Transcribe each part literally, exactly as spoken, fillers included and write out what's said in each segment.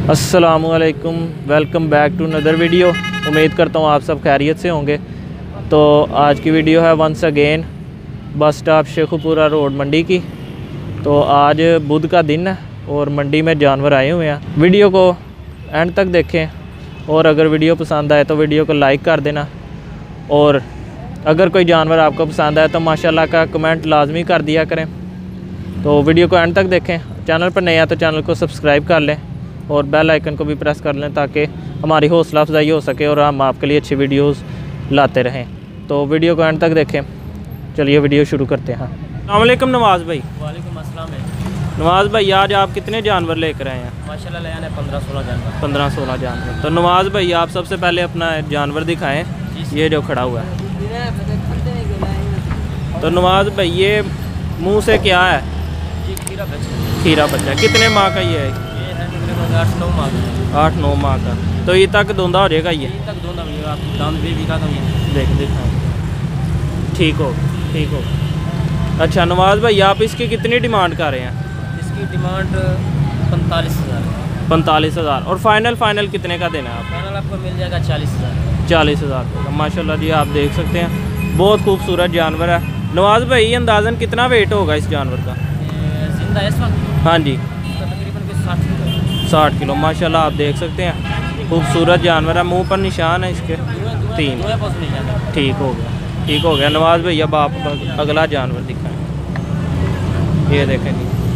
अस्सलामुअलैकुम, welcome back to another video. उम्मीद करता हूँ आप सब खैरियत से होंगे। तो आज की वीडियो है once again bus stop Sheikhupura road मंडी की। तो आज बुध का दिन है और मंडी में जानवर आए हुए हैं। वीडियो को एंड तक देखें और अगर वीडियो पसंद आए तो वीडियो को लाइक कर देना, और अगर कोई जानवर आपको पसंद आए तो माशाल्लाह का कमेंट लाजमी कर दिया करें। तो वीडियो को एंड तक देखें। चैनल पर नए हैं तो चैनल को सब्सक्राइब कर लें और बेल आइकन को भी प्रेस कर लें ताकि हमारी हौसला अफजाई हो सके और हम आपके लिए अच्छी वीडियोस लाते रहें। तो वीडियो को एंड तक देखें। चलिए वीडियो शुरू करते हैं। अस्सलाम वालेकुम नवाज़ भाई। वालेकुम अस्सलाम। नवाज़ भाई, आज आप कितने जानवर लेकर आए हैं? माशाल्लाह ले आने पंद्रह सोलह जानवर। पंद्रह सोलह जानवर। तो नवाज़ भाई, आप सबसे पहले अपना जानवर दिखाएँ, ये जो खड़ा हुआ है। तो नवाज़ भाई, ये मुँह से क्या है? ये खीरा बच्चा। खीरा बच्चा। कितने माह का ये है? ये है तकरीबन आठ नौ माह का। आठ नौ माह का। तो ये तक धुंधा हो जाएगा? ये ये तक दोनों मिलेगा आपको। दाम भी बिका था ये। देख देखा ठीक हो ठीक हो। अच्छा नवाज़ भाई, आप इसकी कितनी डिमांड कर रहे हैं? इसकी डिमांड पैंतालीस हज़ार। पैंतालीस हज़ार। और फाइनल फाइनल कितने का देना है आप? फाइनल आपको मिल जाएगा चालीस हज़ार। चालीस हज़ार का। माशाल्लाह जी, आप देख सकते हैं बहुत खूबसूरत जानवर है। नवाज़ भाई, अंदाज़न कितना वेट होगा इस जानवर का? जिंदा इस वक्त? हाँ जी, इसका तकरीबन साठ किलो। साठ किलो। माशाल्लाह आप देख सकते हैं खूबसूरत जानवर है। मुंह पर निशान है इसके तीन। ठीक हो गया ठीक हो गया नवाज़ भाई। अब आप अगला जानवर दिखाएं। ये देखें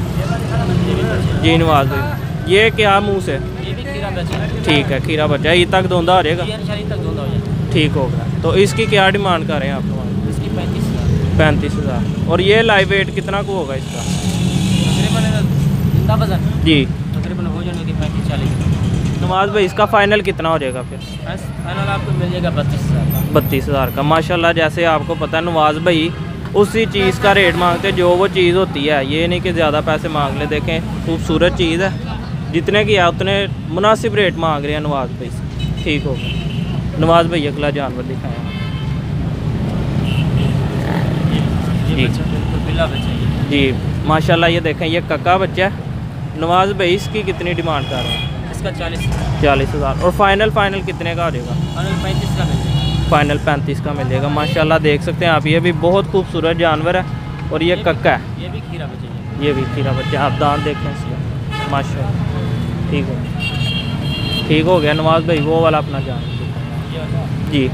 जी नवाज़ भाई, ये क्या मुँह से? ये भी खीरा बच्चा। ठीक है, खीरा बच्चा। ये तक धुंधा हो जाएगा? तक धुंधा हो जाएगा। ठीक हो गया। तो इसकी क्या डिमांड कर रहे हैं आप? इसकी पैंतीस हज़ार। पैंतीस हज़ार। और ये लाइव वेट कितना को होगा इसका? तकरीबन जिंदा वजन जी तकरीबन हो जाने की पैंतीस चालीस। नवाज़ भाई, इसका फ़ाइनल कितना हो जाएगा फिर? फाइनल आपको मिल जाएगा बत्तीस हज़ार का। बत्तीस हज़ार का। माशाल्लाह, जैसे आपको पता है नवाज़ भाई उसी चीज़ का रेट मांगते हैं जो वो चीज़ होती है। ये नहीं कि ज़्यादा पैसे मांग ले। देखें खूबसूरत चीज़ है, जितने की है उतने मुनासिब रेट मांग रहे हैं नवाज़ भाई। ठीक हो नवाज़ भाई, अगला जानवर दिखाएँ जी। जी माशाल्लाह, ये देखें ये कक्का बच्चा है। नवाज़ भाई, इसकी कितनी डिमांड कर रहे हैं? इसका चालीस चालीस हज़ार। और फाइनल फाइनल कितने का हो जाएगा? फाइनल पैंतीस का मिल जाएगा। फाइनल पैंतीस का मिलेगा। माशाल्लाह देख सकते हैं आप, ये भी बहुत खूबसूरत जानवर है। और ये कक्का है। ये भी खीरा बच्चा। ये भी खीरा बच्चा। आप दांत देखें इसका माशाल्लाह। ठीक हो ठीक हो गया नवाज़ भाई। वो वाला अपना जानवर जी।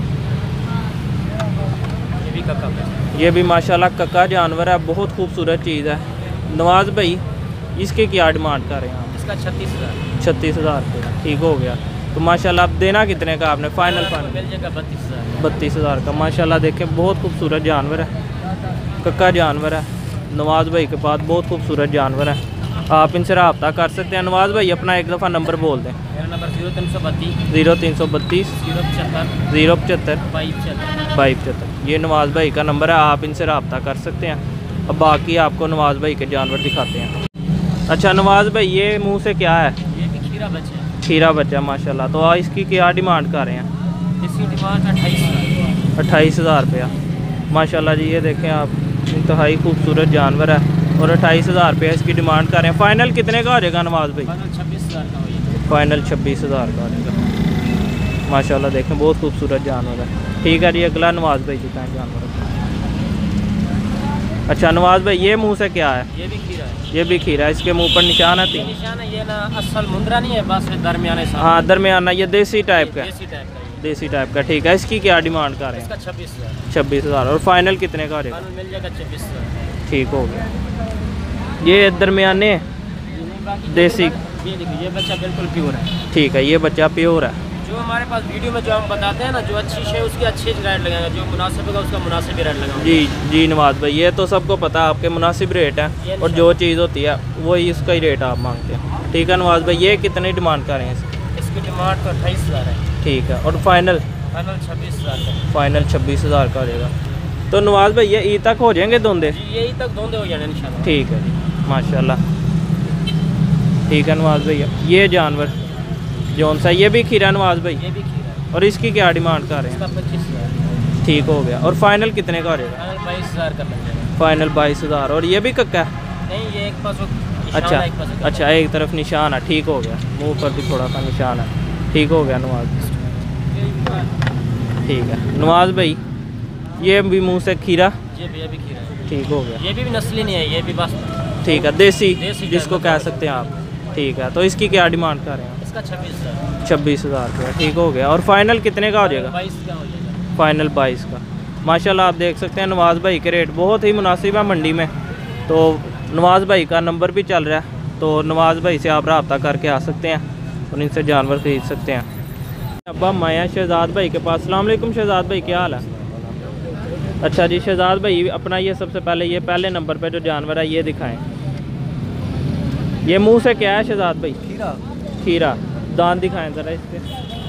ये भी कक्का बच्चा। ये भी माशाल्लाह कक्का जानवर है, बहुत खूबसूरत चीज़ है। नवाज़ भाई, इसके क्या डिमांड कर रहे हैं आप? इसका छत्तीस हज़ार। छत्तीस हज़ार रुपये। ठीक हो गया। तो माशाल्लाह अब देना कितने का आपने? फाइनल फाइनल मिल जाएगा बत्तीस हज़ार। बत्तीस हज़ार का। माशाल्लाह देखें बहुत खूबसूरत जानवर है, कक्का जानवर है। नवाज़ भाई के पास बहुत खूबसूरत जानवर है। आप इनसे रब्ता कर सकते हैं। नवाज़ भाई, अपना एक दफ़ा नंबर बोल दें। मेरा नंबर जीरो तीन सौ बत्तीस ज़ीरो तीन सौ बत्तीस जीरो पचहत्तर ज़ीरो पचहत्तर बाईस पचहत्तर बाईस पचहत्तर। ये नवाज़ भाई का नंबर है, आप इनसे रब्ता कर सकते हैं। अब बाकी आपको नवाज़ भाई के जानवर दिखाते हैं। अच्छा नवाज़ भाई, ये मुँह से क्या है? ये भी खीरा बच्चा। खीरा बच्चा माशाल्लाह। तो इसकी क्या डिमांड कर रहे हैं? इसकी डिमांड अट्ठाईस हज़ार। अट्ठाईस हज़ार रुपया। माशाल्लाह जी, ये देखें आप, इंतहाई खूबसूरत जानवर है और अट्ठाईस हज़ार रुपया इसकी डिमांड कर रहे हैं। फाइनल कितने का हो जाएगा नवाज़ भाई? फाइनल छब्बीस हज़ार का हो जाएगा। फाइनल छब्बीस हज़ार का हो जाएगा। माशाल्लाह देखें बहुत खूबसूरत जानवर है। ठीक है जी, अगला नवाज़ भाई दिखाएँ जानवर। अच्छा नवाज़ भाई, ये मुँह से क्या है? ये भी खीरा है। ये भी खीरा है। इसके मुँह पर निशान है ये तीन? निशान है। ये ना असल मुंद्रा नहीं है, बस दरमियाने साथ। हाँ दरमियाना, ये देसी टाइप का है। देसी टाइप का ये। देसी टाइप का। ठीक है। इसकी क्या डिमांड कर रहे हैं? इसका छब्बीस हज़ार। छब्बीस हज़ार। और फाइनल कितने का हो जाएगा? फाइनल मिल जाएगा छब्बीस हज़ार। ठीक हो गया। ये दरमियाने देसी। ये देखिए, ये बच्चा बिल्कुल प्योर है। ठीक है, ये बच्चा प्योर है। जो हमारे पास वीडियो में जो हम बताते हैं ना, जो अच्छी है उसकी अच्छी रेट लगाएंगे, जो मुनासिब होगा उसका मुनासिब रेट लगाएंगे। जी जी नवाज़ भाई, ये तो सबको पता है आपके मुनासिब रेट है, और जो चीज़ होती है वही इसका ही रेट आप मांगते हैं। ठीक है नवाज़ भाई, ये कितनी डिमांड कर रहे हैं इसकी? इसकी डिमांड तो अट्ठाईस हज़ार है। ठीक है। और फाइनल? फाइनल छब्बीस हज़ार का। फाइनल छब्बीस हज़ार का रहेगा। तो नवाज़ भाई, ये ई तक हो जाएंगे धुंधे? जी, यही तक धुंधे हो जाने इंशाल्लाह। ठीक है जी माशाल्लाह। ठीक है नवाज़ भैया, ये जानवर जौन सा, ये भी खीरा नवाज़ भाई? ये भी खीरा है। और इसकी क्या डिमांड कर रहे हैं? इसका पच्चीस हज़ार। ठीक हो गया। और फाइनल कितने का हो जाएगा? फाइनल बाईस हज़ार का मिल जाएगा। फाइनल बाईस हज़ार। और ये भी कक्का है? नहीं, ये एक पास निशान अच्छा है एक पास। अच्छा, एक तरफ निशान है, ठीक हो गया। मुंह पर भी थोड़ा सा निशान है, ठीक हो गया नवाज। ठीक है नवाज भाई, ये भी मुंह से खीरा, ये भी ये भी खीरा है, ठीक हो गया। ये भी, भी नस्ली नहीं है, ये भी बस ठीक है, देसी, देसी जिसको टाइप कह सकते हैं आप। ठीक है, तो इसकी क्या डिमांड कर रहे हैं? इसका छब्बीस हज़ार छब्बीस हज़ार रुपया, ठीक हो गया। और फाइनल कितने का हो जाएगा? बाईस का हो जाएगा। फाइनल बाईस का। माशाल्लाह आप देख सकते हैं नवाज़ भाई के रेट बहुत ही मुनासिब है मंडी में। तो नवाज़ भाई का नंबर भी चल रहा है, तो नवाज़ भाई से आप रब्ता करके आ सकते हैं और इनसे जानवर खरीद सकते हैं। अब हम आए हैं शहजाद भाई के पास। अस्सलाम वालेकुम शहजाद भाई, क्या हाल है? अच्छा जी शहजाद भाई, अपना ये सबसे पहले ये पहले नंबर पे जो जानवर है ये दिखाएं। ये मुंह से क्या है शहजाद भाई? खीरा। खीरा। दांत दिखाएं ज़रा इसके।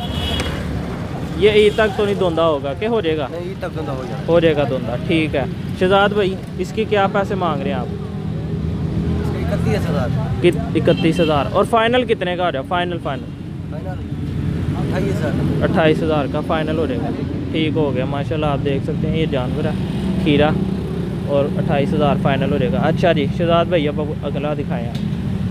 ये ईद तक तो नहीं धोंदा होगा, क्या हो जाएगा? नहीं, ईद तक धंधा हो जाएगा। हो जाएगा धोंदा, ठीक है। शहजाद भाई इसकी क्या पैसे मांग रहे हैं आप? इकतीस हज़ार कि इकतीस हज़ार। और फाइनल कितने का हो जाएगा? फाइनल फाइनल अट्ठाईस हज़ार अट्ठाईस हज़ार का फाइनल हो जाएगा, ठीक हो गया। माशाल्लाह आप देख सकते हैं ये जानवर है खीरा, और अट्ठाईस हज़ार फाइनल हो जाएगा। अच्छा जी शहजाद भाई, अब अगला दिखाएं आप।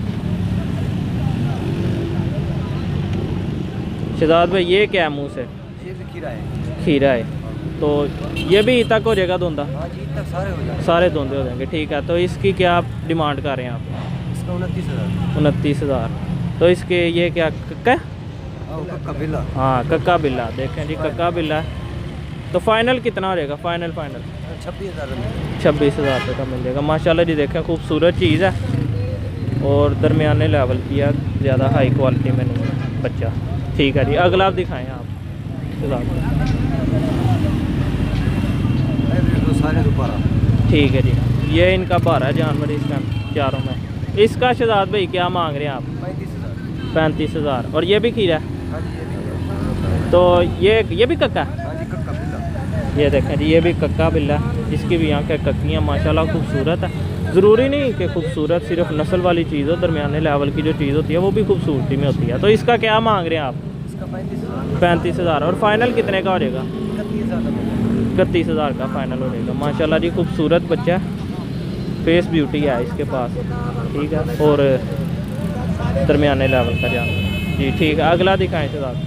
शहजाद भाई ये क्या है मुंह से? ये भी खीरा है। खीरा है, तो ये भी तक हो जाएगा धोंदा? हाँ जी, ईद तक सारे हो जाएंगे। सारे धोंदे हो जाएंगे, ठीक है। तो इसकी क्या आप डिमांड कर रहे हैं आप? इसका उनतीस हज़ार उनतीस हज़ार। तो इसके ये क्या कक्का? कक्का बिल्ला। हाँ कक्का बिल्ला, देखें जी कक्का बिल्ला। तो फाइनल कितना हो जाएगा? फाइनल फाइनल छब्बीस हज़ार छब्बीस हज़ार रुपये का मिल जाएगा। माशाल्लाह जी देखें खूबसूरत चीज़ है और दरमियाने लेवल की है, ज़्यादा हाई क्वालिटी में नहीं है बच्चा। ठीक है जी, अगला आप दिखाएं आप। सारे दोबारा। ठीक है जी, ये इनका बारह जानवर इस टाइम चारों में। इसका शहजाद भाई क्या मांग रहे हैं आप? पैंतीस हज़ार पैंतीस हज़ार। और ये भी खीरा है, हाँ जी, ये भी। तो ये ये भी कक्का है? हाँ जी, कक्का बिल्ला। ये देखें जी, ये भी कक्का बिल्ला है, इसकी भी आँखें कक्कियाँ माशाल्लाह खूबसूरत है। ज़रूरी नहीं कि खूबसूरत सिर्फ नस्ल वाली चीज़ हो, दरमियाने लेवल की जो चीज़ होती है वो भी खूबसूरती में होती है। तो इसका क्या मांग रहे हैं आप? इसका पैंतीस हज़ार पैंतीस हज़ार। और फाइनल कितने का हो जाएगा? इकतीस हज़ार इकतीस हज़ार का फाइनल हो जाएगा। माशाल्लाह जी खूबसूरत बच्चा है, फेस ब्यूटी है इसके पास, ठीक है, और दरमियाने लेवल का जानवर जी। ठीक है, अगला दिखाएं शहजाद।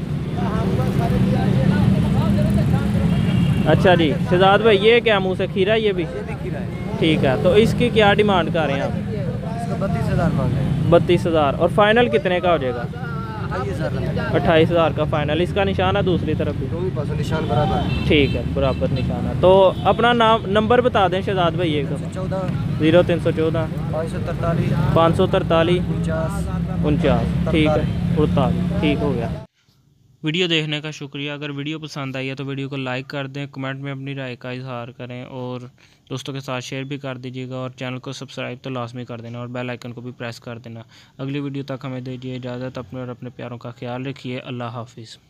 अच्छा जी शहजाद भाई, ये क्या मुँह से खीरा? ये भी ये भी खीरा है। ठीक है। तो इसकी क्या डिमांड कर रहे हैं आप? इसका बत्तीस हज़ार मांग रहे हैं। बत्तीस हज़ार। और फाइनल कितने का हो जाएगा? अट्ठाईस हज़ार अट्ठाईस हज़ार का फाइनल। इसका निशान है दूसरी तरफ भी? दोनों पासों निशान बराबर है। ठीक है, बराबर निशान है। तो अपना नाम नंबर बता दें शहजाद भाई एक दफ़ा। चौदह ज़ीरो तीन सौ चौदह पाँच सौ तरतालीस पाँच सौ तरतालीस उनचास उनचास। ठीक है, अड़तालीस, ठीक हो गया। वीडियो देखने का शुक्रिया। अगर वीडियो पसंद आई है तो वीडियो को लाइक कर दें, कमेंट में अपनी राय का इजहार करें और दोस्तों के साथ शेयर भी कर दीजिएगा, और चैनल को सब्सक्राइब तो लाजमी कर देना और बेल आइकन को भी प्रेस कर देना। अगली वीडियो तक हमें दीजिए इजाज़त। अपने और अपने प्यारों का ख्याल रखिए। अल्लाह हाफिज़।